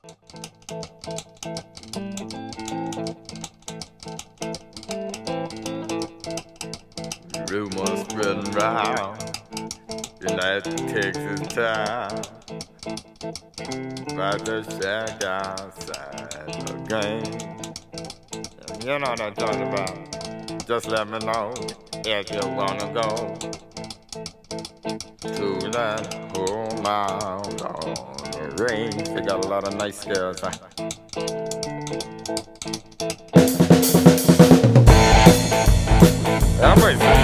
Rumors spreading round United Texas town about the shack outside LaGrange. You know what I'm talking about. Just let me know if you wanna go to that home out on the range. They got a lot of nice girls. I'm